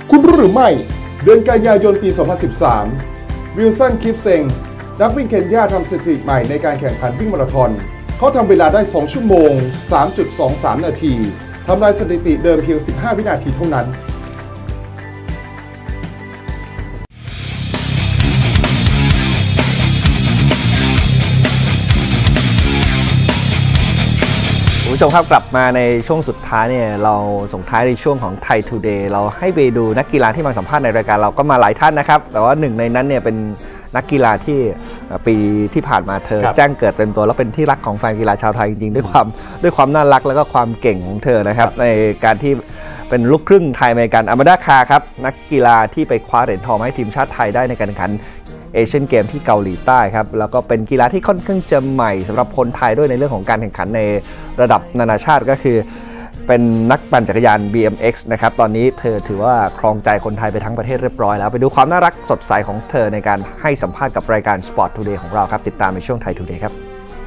คุณรู้หรือไม่เดือนกันยายนปี 2013 วิลสันคิปเซงนักวิ่งเคนยาทำสถิติใหม่ในการแข่งขันวิ่งมาราธอนเขาทำเวลาได้ 2 ชั่วโมง 3.23 นาทีทำลายสถิติเดิมเพียง 15 วินาทีเท่านั้นคุณผู้ชมครับกลับมาในช่วงสุดท้ายเนี่ยเราส่งท้ายในช่วงของ Thai Today เราให้ไปดูนักกีฬาที่มาสัมภาษณ์ในรายการเราก็มาหลายท่านนะครับแต่ว่าหนึ่งในนั้นเนี่ยเป็นนักกีฬาที่ปีที่ผ่านมาเธอแจ้งเกิดเต็มตัวแล้วเป็นที่รักของแฟนกีฬาชาวไทยจริงๆด้วยความน่ารักแล้วก็ความเก่งของเธอนะครับในการที่เป็นลูกครึ่งไทยอเมริกันอามาดาคาครับนักกีฬาที่ไปคว้าเหรียญทองให้ทีมชาติไทยได้ในการแข่งขันเอเชียนเกมที่เกาหลีใต้ครับแล้วก็เป็นกีฬาที่ค่อนข้างจะใหม่สำหรับคนไทยด้วยในเรื่องของการแข่งขันในระดับนานาชาติก็คือเป็นนักปั่นจักรยาน BMX นะครับตอนนี้เธอถือว่าครองใจคนไทยไปทั้งประเทศเรียบร้อยแล้วไปดูความน่ารักสดใสของเธอในการให้สัมภาษณ์กับรายการ Sport Today ของเราครับติดตามในช่วง Thai Today ครับ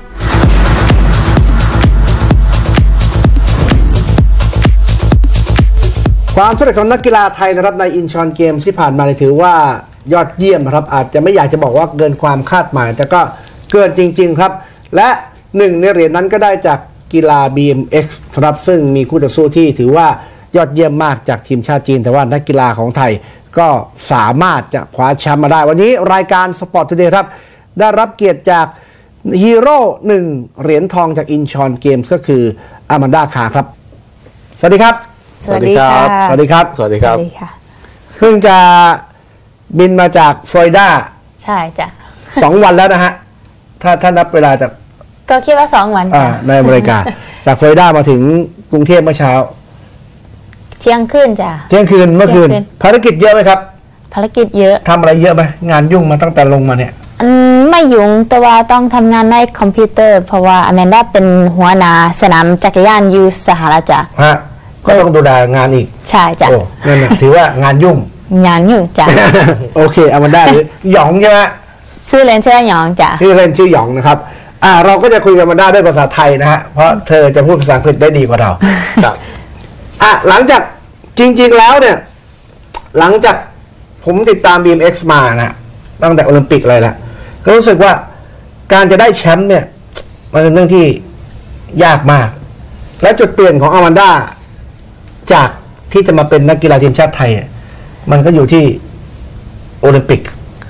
ความสำเร็จของนักกีฬาไทยนะครับในอินชอนเกมส์ที่ผ่านมาถือว่ายอดเยี่ยมครับอาจจะไม่อยากจะบอกว่าเกินความคาดหมายแต่ก็เกินจริงๆครับและหนึ่งในเหรียญนั้นก็ได้จากกีฬา BMX ครับซึ่งมีคู่ต่อสู้ที่ถือว่ายอดเยี่ยมมากจากทีมชาติจีนแต่ว่านักกีฬาของไทยก็สามารถจะคว้าแชมป์มาได้วันนี้รายการ Sport Today ครับได้รับเกียรติจากฮีโร่1เหรียญทองจากอินชอนเกมส์ก็คืออามันดาคาครับสวัสดีครับสวัสดีครับสวัสดีครับสวัสดีครับเพิ่งจะบินมาจากฟลอริดาใช่จ้ะ 2 วันแล้วนะฮะถ้านับเวลาจากก็คิดว่า2 วันจ้ะในอเมริกาจากฟลอริดามาถึงกรุงเทพเมื่อเช้าเที่ยงคืนจ้ะเที่ยงคืนเมื่อคืนภารกิจเยอะไหมครับภารกิจเยอะทำอะไรเยอะไหมงานยุ่งมาตั้งแต่ลงมาเนี่ยไม่ยุ่งแต่ว่าต้องทำงานในคอมพิวเตอร์เพราะว่าอแมนดาเป็นหัวหน้าสนามจักรยานอยู่สหรัฐจ้ะฮะก็ต้องดูแลงานอีกใช่จ้ะโอ้นั่นนะถือว่างานยุ่งจ้ะโอเคอามันดาหรือหยองใช่ไหมชื่อเล่นชื่อหยองจ้ะชื่อเล่นชื่อหยองนะครับเราก็จะคุยกันมาได้ด้วยภาษาไทยนะฮะเพราะเธอจะพูดภาษาอังกฤษได้ดีกว่าเราครับหลังจากจริงๆแล้วเนี่ยหลังจากผมติดตาม BMX มานะตั้งแต่โอลิมปิกเลยแหละก็รู้สึกว่าการจะได้แชมป์เนี่ยมันเป็นเรื่องที่ยากมากและจุดเปลี่ยนของอามันดาจากที่จะมาเป็นนักกีฬาทีมชาติไทยมันก็อยู่ที่โอลิมปิก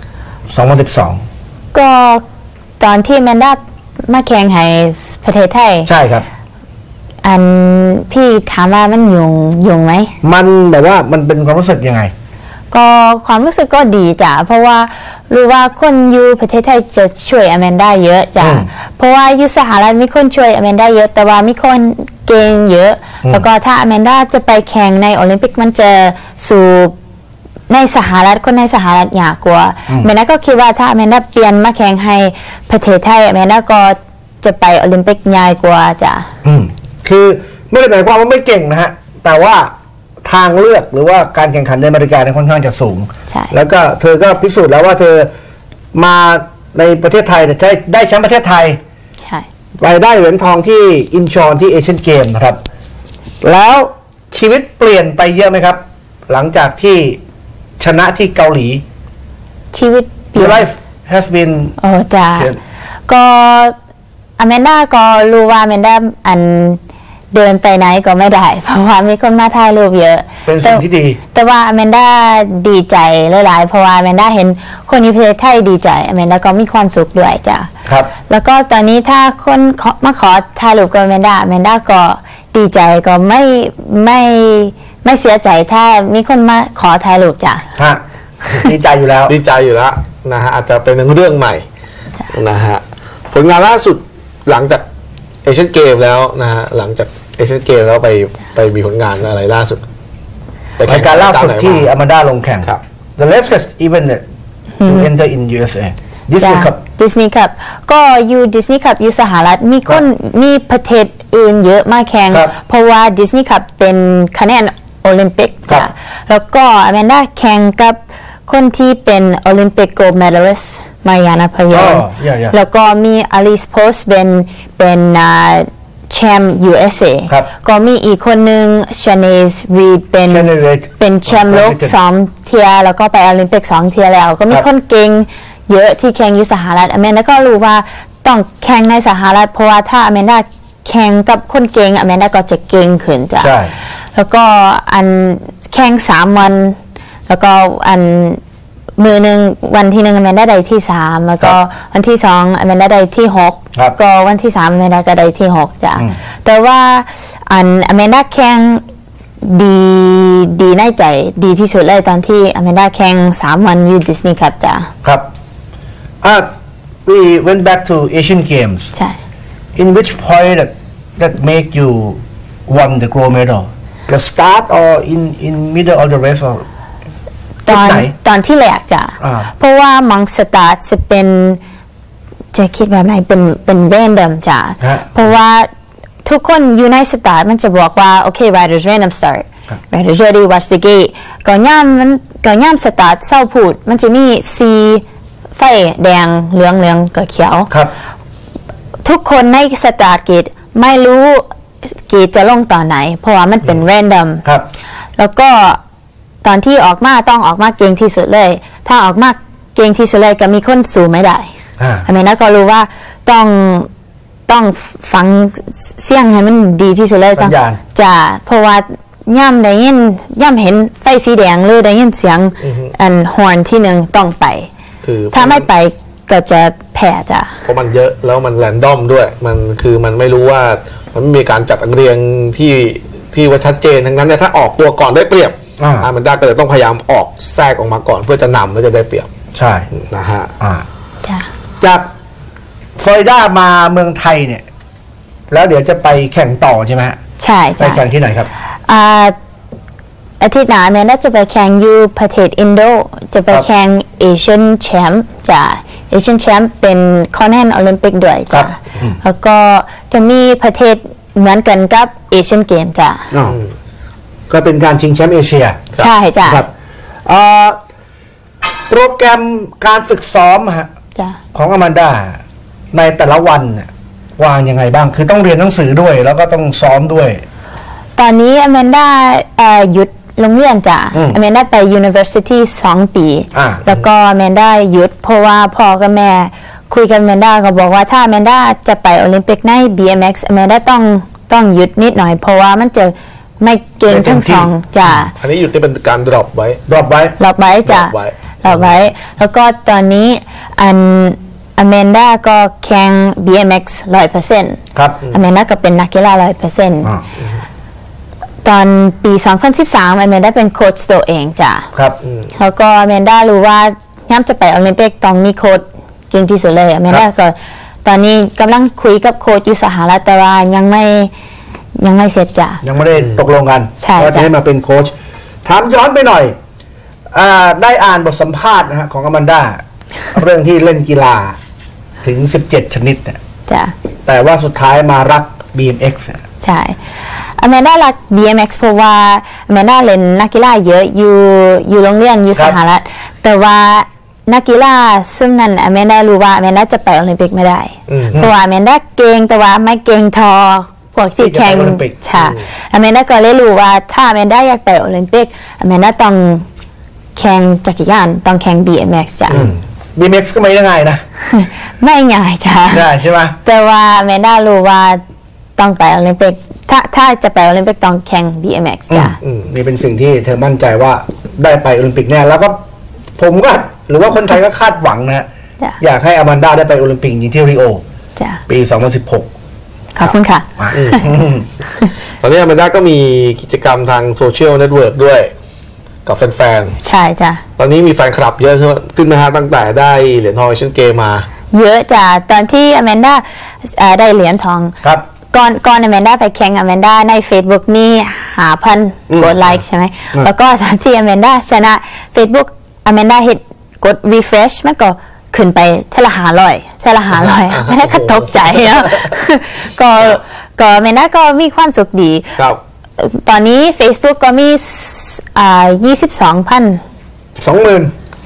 2012 ก็ตอนที่แมนดามาแข่งให้ประเทศไทยใช่ครับอันพี่ถามว่ามันยุ่งไหมมันแบบว่ามันเป็นความรู้สึกยังไงก็ความรู้สึกก็ดีจ้ะเพราะว่ารู้ว่าคนอยู่ประเทศไทยจะช่วยอแมนดาเยอะจ้ะเพราะว่าอยู่สหรัฐมีคนช่วยอแมนดาเยอะแต่ว่ามีคนเก่งเยอะแล้วก็ถ้าอแมนดาจะไปแข่งในโอลิมปิกมันจะสู่ในสหรัฐคนในสหรัฐยากกว่าแมนดาก็คิดว่าถ้าอแมนดาเปลี่ยนมาแข่งให้ประเทศไทยอแมนดาก็จะไปโอลิมปิกง่ายกว่าจ้ะคือไม่ได้หมายความว่าไม่เก่งนะฮะแต่ว่าทางเลือกหรือว่าการแข่งขันในอเมริกาเนี่ยค่อนข้างจะสูงแล้วก็เธอก็พิสูจน์แล้วว่าเธอมาในประเทศไทยได้แชมป์ประเทศไทยไปได้เหรียญทองที่อินชอนที่เอเชียนเกมนะครับแล้วชีวิตเปลี่ยนไปเยอะไหมครับหลังจากที่ชนะที่เกาหลีชีวิต Your life has been จ้ะก็อแมนดาก็รู้ว่าอแมนดาเดินไปไหนก็ไม่ได้เพราะว่ามีคนมาถ่ายรูปเยอะเป็นสิ่งที่ดีแต่ว่าอแมนดาดีใจหลายๆเพราะว่าอแมนดาเห็นคนในประเทศไทยดีใจอแมนดาก็มีความสุขด้วยจ้ะครับแล้วก็ตอนนี้ถ้าคนมาขอถ่ายรูปกับอแมนดาก็ดีใจก็ไม่เสียใจถ้ามีคนมาขอถ่ายรูปจ้ะดีใจอยู่แล้วดีใจอยู่แล้วนะฮะอาจจะเป็นเรื่องใหม่นะฮะผลงานล่าสุดหลังจากเอเชียนเกมแล้วนะฮะหลังจากเอเชียนเกมแล้วไปมีผลงานอะไรล่าสุดรายการล่าสุดที่อามาดาลงแข่ง The latest event to enter in USA Disney Cup ก็อยู่ Disney Cup อยู่สหรัฐมีประเทศอื่นเยอะมาแข่งเพราะว่า Disney Cup เป็นคะแนนโอลิมปิกจ้ะแล้วก็อแมนดาแข่งกับคนที่เป็นโอลิมปิกโกลด์เมดัลลิสต์มาริอานาพยอนแล้วก็มีอลิสโพสเป็นแชมป์ USA ครับก็มีอีกคนหนึ่งชาเนสรีดเป็น Shanae Reid เป็นแชมป์โลก2 เทียร์แล้วก็ไปโอลิมปิก2 เทียร์แล้ว ก็มีครับคนเก่งเยอะที่แข่งอยู่สหรัฐอเมริกาก็รู้ว่าต้องแข่งในสหรัฐเพราะว่าถ้าอเมริกาแข่งกับคนเก่งอเมริกาก็จะเก่งขึ้นจ้ะใช่แล้วก็อันแข่ง3 วัน แล้วก็อันมือหนึ่งวันที่1อเมริกาได้ที่3แล้วก็วันที่2อเมริกาได้ที่ครับ 6ก็วันที่3อเมริกาก็ได้ที่6จ้ะแต่ว่าอันอเมริกาแข่งดีในใจดีที่สุดเลยตอนที่อเมริกาแข่ง3 วันอยู่ดิสนีย์ครับจ้ะครับwe went back to Asian Games ใช่ in which point that make you won the gold medal the start or in middle of the race or ตอนที่แรกจ้ะ เพราะว่ามังสตาร์ทจะเป็นจะคิดแบบไหนเป็นแรนดอมจ้ะ เพราะว่าทุกคนอยู่ในสตาร์ทมันจะบอกว่าโอเค riders random start riders ready watch the gate ก่อนย่ำสตาร์ทเศร้าพูดมันจะมีสีไฟแดงเหลืองกับเขียวครับทุกคนในสตาร์ทเกตไม่รู้เกตจะลงตอนไหน เพราะว่ามันเป็นแรนดอมครับแล้วก็ตอนที่ออกมาต้องออกมาเก่งที่สุดเลย ถ้าออกมาเก่งที่สุดเลยก็มีคนสู้ไม่ได้อเมริกาก็รู้ว่าต้องฟังเสียงให้มันดีที่สุดเลยสัญญาณจะเพราะว่าย่ำเห็นไฟสีแดงหรือได้ยินเสียงอันฮอร์นที่หนึ่งต้องไปคือถ้าไม่ไปก็จะแพ้จ้ะเพราะมันเยอะแล้วมันแรนดอมด้วยมันไม่รู้ว่ามันไม่มีการจัดเรียงที่ว่าชัดเจนทั้งนั้นเนี่ยถ้าออกตัวก่อนได้เปรียบมันได้ก็เลยต้องพยายามออกแทรกออกมาก่อนเพื่อจะนำแล้วจะได้เปรียบใช่นะฮะจ้ะจากฟลอริดามาเมืองไทยเนี่ย แล้วเดี๋ยวจะไปแข่งต่อใช่ไหมฮะใช่ไปจ้ะแข่งที่ไหนครับอาทิตย์หน้าแม่น่าจะไปแข่งอยู่ประเทศอินโดจะไปแข่งเอเชียนแชมป์จ้ะเอเชียนแชมป์เป็นคอนแทนโอลิมปิกด้วยครัจ้ะบแล้วก็จะมีประเทศเหมือนกันกับเอเชียนเกมจ้ะก็เป็นการชิงแชมป์เอเชียใช่จ้ะครับโปรแกรมการฝึกซ้อมฮะจ้ะของอแมนดาในแต่ละวันเนี่ยวางยังไงบ้าง คือต้องเรียนหนังสือด้วย แล้วก็ต้องซ้อมด้วยตอนนี้อแมนด้าหยุดโรงเรียนจ้ะอแมนด้าไป University 2 ปี แล้วก็อแมนด้าหยุดเพราะว่าพ่อกับแม่คุยกับอแมนด้าก็บอกว่าถ้าอแมนด้าจะไปโอลิมปิกใน BMX อแมนด้าต้องหยุดนิดหน่อยเพราะว่ามันจะไม่เก่งทั้งสองจ้ะอันนี้หยุดนี่เป็นการ drop ไว้หลบไว้จ้ะ drop ไว้หลบไว้ แล้วก็ตอนนี้อแมนด้าก็แข่ง BMX 100% ครับอแมนด้าก็เป็นนักกีฬา 100% ตอนปี 2013 อแมนด้าเป็นโค้ชตัวเองจ้ะครับแล้วก็อแมนด้ารู้ว่าย้ำจะไปโอลิมปิกต้องมีโค้ชเก่งที่สุดเลยอแมนด้าก็ตอนนี้กำลังคุยกับโค้ชอยู่สหรัฐแต่ว่ายังไม่เสร็จจ้ะยังไม่ได้ตกลงกันใช่ว่าจะให้มาเป็นโค้ชถามย้อนไปหน่อยได้อ่านบทสัมภาษณ์นะฮะของอแมนดา เรื่องที่เล่นกีฬาถึง 17 ชนิดเนี่ยจ้ะแต่ว่าสุดท้ายมารัก BMX เนี่ยใช่อแมนด้ารัก BMX เพราะว่าอแมนด้าเล่นนักกีฬาเยอะอยู่โรงเรียนอยู่สหรัฐแต่ว่านักกีฬาซึ่งนั้นอแมนด้ารู้ว่าอแมนด้าจะไปโอลิมปิกไม่ได้เพราะว่าอแมนด้าเก่งแต่ว่าไม่เก่งทอพวกที่แข่งใช่อแมนด้าก็เลยรู้ว่าถ้าอแมนด้าอยากไปโอลิมปิกอแมนด้าต้องแข่งจักรยานต้องแข่ง BMX จ้ะ BMX ก็ไม่ได้ง่ายนะไม่ง่ายจ้ะได้ใช่ไหมแต่ว่าอแมนด้ารู้ว่าต้องไปโอลิมปิกถ้าจะไปโอลิมปิกต้องแข่ง BMX จ้ะนี่เป็นสิ่งที่เธอมั่นใจว่าได้ไปโอลิมปิกแน่แล้วก็ผมก็หรือว่าคนไทยก็คาดหวังนะฮะจ้ะอยากให้อแมนดาได้ไปโอลิมปิกอย่างที่ริโอจ้ะปี 2016 ขอบคุณค่ะตอนนี้อแมนด้าก็มีกิจกรรมทางโซเชียลเน็ตเวิร์กด้วยกับแฟนใช่จ้ะๆ ตอนนี้มีแฟนคลับเยอะขึ้นไหมฮะตั้งแต่ได้เหรียญทองเอเชียนเกมมาเยอะจ้ะตอนที่อแมนด้าได้เหรียญทองครับก่อนอแมนด้าไปแข่งอแมนด้าใน Facebook มี5,000 กดไลค์ใช่ไหมแล้วก็ตอนที่อแมนด้าชนะ Facebook อแมนด้าเห็นกด refresh มันก็ขึ้นไปเท่าละ500ไม่ได้ก็ตกใจนะ ก็อแมนด้าก็มีความสุขดีครับตอนนี้ Facebook ก็มี22,000 22,000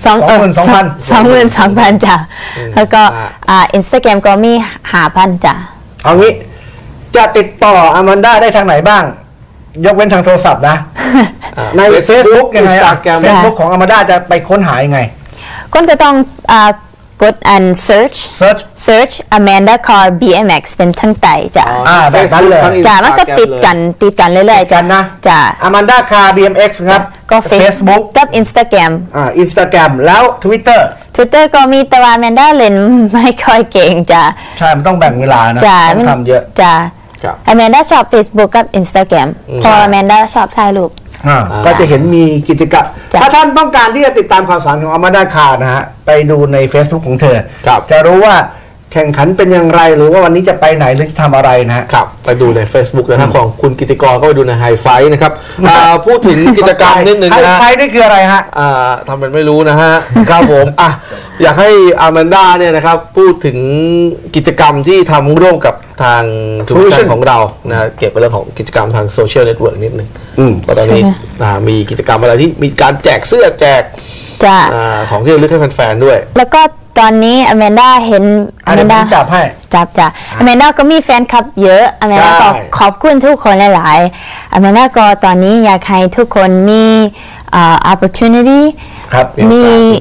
22,000 จ้ะ แล้วก็Instagram ก็มี5,000 จ้ะเอางี้จะติดต่ออาแมนด้าได้ทางไหนบ้าง ยกเว้นทางโทรศัพท์นะใน Facebook ยังไง Instagram Facebook ของอาแมนด้าจะไปค้นหายังไงคนก็ต้องกดอัน search Amanda Carr BMX เป็นทั้งไต่จ้ะแบบนั้นเลยจ้ะมันก็ติดกันเรื่อยๆกันนะจ้ะ Amanda Carr BMX ครับก็ Facebook กับ Instagram Instagram แล้ว Twitter ก็มีแต่ว่า Amanda เล่นไม่ค่อยเก่งจ้ะใช่มันต้องแบ่งเวลานะจ้ะต้องทำเยอะจ้ะครับ Amanda ชอบ Facebook กับ Instagram เพราะ Amanda ชอบถ่ายรูปก็จะเห็นมีกิจกรรมจ้ะถ้าท่านต้องการที่จะติดตามข่าวสารของอามาดาคานะฮะไปดูใน Facebook ของเธอครับจะรู้ว่าแข่งขันเป็นอย่างไรหรือว่าวันนี้จะไปไหนหรือจะทำอะไรนะฮะครับไปดูใน Facebook นะฮะของคุณกิติกรก็ไปดูในไฮไฟนะครับพูดถึงกิจกรรมนิดนึงนะฮะไฟนี่คืออะไรฮะทำเป็นไม่รู้นะฮะ ครับผมอยากให้อาแมนด้าเนี่ยนะครับพูดถึงกิจกรรมที่ทำร่วมกับทางทูวิชั่นของเรานะเกี่ยวกับเรื่องของกิจกรรมทางโซเชียลเน็ตเวิร์กนิดนึงก็ตอนนี้มีกิจกรรมอะไรที่มีการแจกเสื้อแจกจ้ะของที่ระลึกให้แฟนๆด้วยแล้วก็ตอนนี้ Amanda เห็นเดี๋ยวผมจับให้จ้ะ Amanda ก็มีแฟนคลับเยอะ Amanda ก็ขอบคุณทุกคนหลายๆ Amanda ก็ตอนนี้อยากให้ทุกคนมีopportunity ครับมี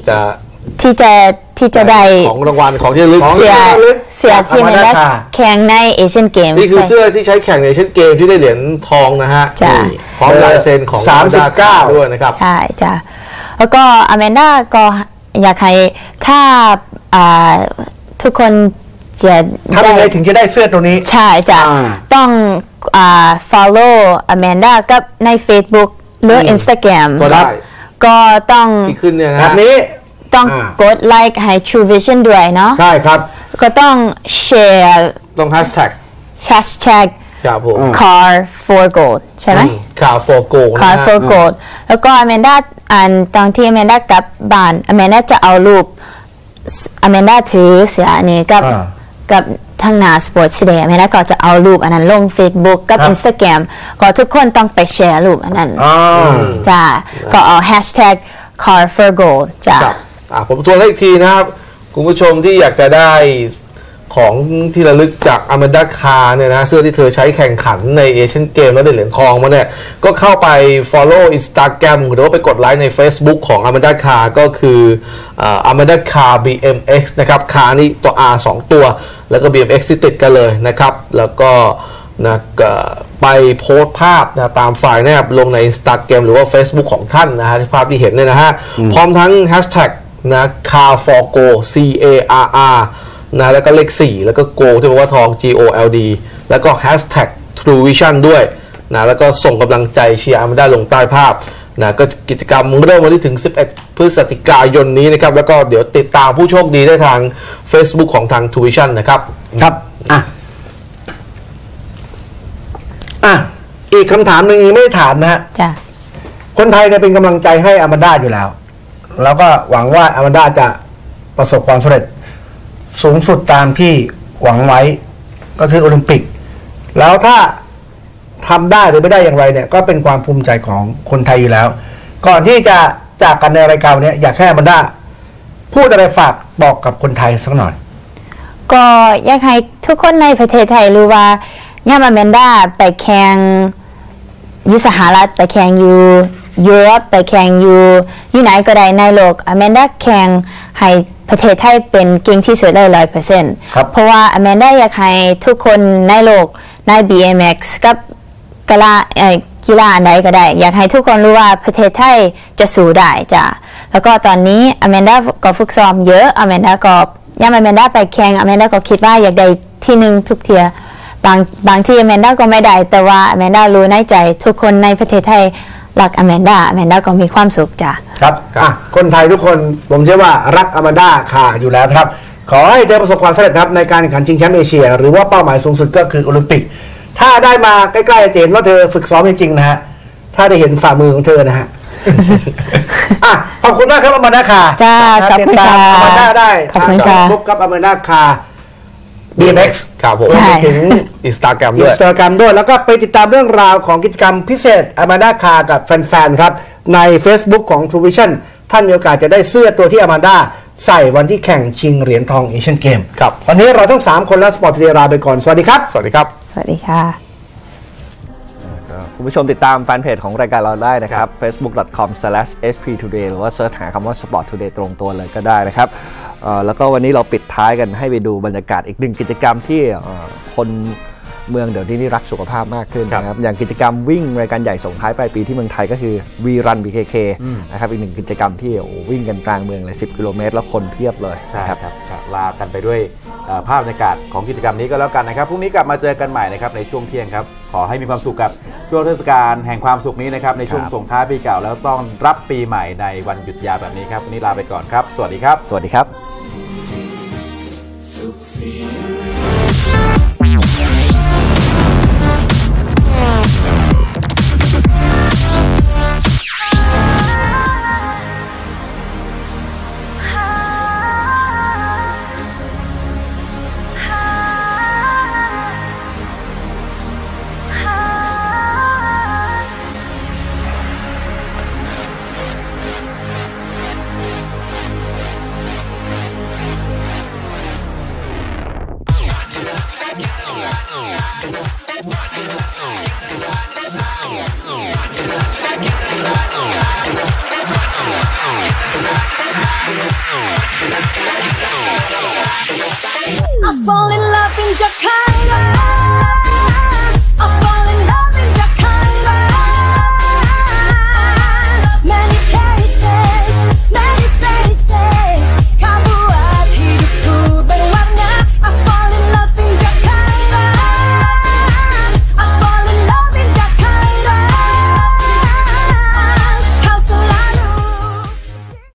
ที่จะได้ของรางวัลของที่ระลึกเสียที่ Amanda แข่งใน Asian Games นี่คือเสื้อที่ใช้แข่งในเอเชียนเกมที่ได้เหรียญทองนะฮะจ้ะนี่พร้อมลายเซ็นของ 39 ด้วยนะครับใช่จ้ะแล้วก็ Amanda ก็อยากให้ถ้าทุกคนจะทำยังไงถึงจะได้เสื้อตัวนี้ใช่จ้ะต้องfollow Amanda กับใน Facebook หรือ Instagram ก็ได้ก็ต้องที่ขึ้นเนี่ยนะแบฮะบนี้ต้องกดไลค์ให้ True Vision ด้วยเนาะใช่ครับก็ต้องแชร์ต้องแฮชแท็ก hashtag ครับผม car for gold ใช่ไหมข่าวโฟโก car for gold แล้วก็ Amanda ตอนที่ Amanda กลับบ้าน Amanda จะเอารูป Amanda ถือเสียอันนี้กับทางหน้า Sports Today Amanda ก็จะเอารูปอันนั้นลง Facebook กับ Instagram ก็ทุกคนต้องไปแชร์รูปอันนั้นจ้ะก็เอา hashtag car for gold จ้ะครับผมทวนให้อีกทีนะครับคุณผู้ชมที่อยากจะได้ของที่ระลึกจากอแมนดาคาร์เนี่ยนะเสื้อที่เธอใช้แข่งขันในเอเชียนเกมแล้วได้เหรียญทองมาเนี่ยก็เข้าไป follow Instagram หรือว่าไปกดไลค์ใน Facebook ของอแมนดาคาร์ก็คืออแมนดาคาร์ BMX นะครับคาร์นี่ตัว R 2 ตัวแล้วก็ BMX ที่ติดกันเลยนะครับแล้วก็นะไปโพสต์ภาพนะตามไฟล์แนบลงใน Instagram หรือว่า Facebook ของท่านนะฮะที่ภาพที่เห็นเนี่ยนะฮะพร้อมทั้ง hashtag นะ car for go CARR นะแล้วก็เลข4แล้วก็ go ที่แปลว่าทอง GOLD แล้วก็ hashtag True Vision ด้วยนะแล้วก็ส่งกำลังใจเชียร์อาแมนด้าลงใต้ภาพนะก็กิจกรรมเริ่มวันที่ถึง11พฤศจิกายนนี้นะครับแล้วก็เดี๋ยวติดตามผู้โชคดีได้ทาง Facebook ของทาง True Vision นะครับครับอีกคำถามหนึ่งยังไม่ได้ถามนะฮะจ้ะคนไทยเนี่ยเป็นกำลังใจให้อาแมนด้าอยู่แล้ว แล้วก็หวังว่าอาแมนด้าจะประสบความสำเร็จสูงสุดตามที่หวังไว้ก็คือโอลิมปิก แล้วถ้าทำได้หรือไม่ได้อย่างไรเนี่ยก็เป็นความภูมิใจของคนไทยอยู่แล้ว ก่อนที่จะจากกันในรายการนี้อยากให้อาแมนด้าพูดอะไรฝากบอกกับคนไทยสักหน่อยก็อยากให้ทุกคนในประเทศไทยรู้ว่าย่ามาเมนด้าไปแข่งอยู่สหรัฐไปแข่งอยู่ยุโรปไปแข่งอยู่ไหนก็ได้ในโลกอแมนด้าแข่งให้ประเทศไทยเป็นเก่งที่สุดได้ 100% เพราะว่าอแมนด้าอยากให้ทุกคนในโลกใน BMX กับกีฬาอันใดก็ได้อยากให้ทุกคนรู้ว่าประเทศไทยจะสู้ได้จ้ะแล้วก็ตอนนี้อแมนด้าก็ฝึกซ้อมเยอะอแมนด้าก็ย่าอแมนด้าไปแข่งอแมนด้าก็คิดว่าอยากได้ที่หนึ่งทุกเทียบางที่อแมนด้าก็ไม่ได้แต่ว่าอแมนด้ารู้ในใจทุกคนในประเทศไทยรักอแมนด้าก็มีความสุขจ้ะครับคนไทยทุกคนผมเชื่อว่ารักอาแมนด้าค่ะอยู่แล้วครับขอให้เธอประสบความสำเร็จครับในการแข่งขันชิงแชมป์เอเชียหรือว่าเป้าหมายสูงสุดก็คือโอลิมปิกถ้าได้มาใกล้ๆจะเห็นว่าเธอฝึกซ้อมจริงๆนะฮะถ้าได้เห็นฝ่ามือของเธอนะฮะขอบคุณมากครับอาแมนด้าค่ะจ้าขอบคุณค่ะอาแมนด้าได้ทางเฟซบุ๊กกับอาแมนด้าค่ะBMX ครับผมถึง Instagram ด้วยแล้วก็ไปติดตามเรื่องราวของกิจกรรมพิเศษอาแมนด้าคากับแฟนๆครับใน Facebook ของ True Vision ท่านมีโอกาสจะได้เสื้อตัวที่อาแมนด้าใส่วันที่แข่งชิงเหรียญทองเอเชียนเกมครับวันนี้เราทั้ง3คนและสปอร์ตทีวีลาไปก่อนสวัสดีครับสวัสดีครับสวัสดีค่ะคุณผู้ชมติดตามแฟนเพจของรายการเราได้นะครับ facebook.com/sptoday หรือว่าเสิร์ชหาคำว่า Sport Today ตรงตัวเลยก็ได้นะครับแล้วก็วันนี้เราปิดท้ายกันให้ไปดูบรรยากาศอีกหนึ่งกิจกรรมที่คนเมืองเดี๋ยวนี้รักสุขภาพมากขึ้นนะครับอย่างกิจกรรมวิ่งรายการใหญ่ส่งท้ายปลายปีที่เมืองไทยก็คือ We Run BKK นะครับอีกหนึ่งกิจกรรมที่วิ่งกันกลางเมืองเลย10 กิโลเมตรแล้วคนเพียบเลยใช่ครับลากันไปด้วยภาพบรรยากาศของกิจกรรมนี้ก็แล้วกันนะครับพรุ่งนี้กลับมาเจอกันใหม่นะครับในช่วงเที่ยงครับขอให้มีความสุขกับช่วงเทศกาลแห่งความสุขนี้นะครับในช่วงส่งท้ายปีเก่าแล้วต้องรับปีใหม่ในวันหยุดยาวแบบนี้ครับวันนี้ลาไปก่อนครับสวัสดีครับสวัสดีครับ I fall in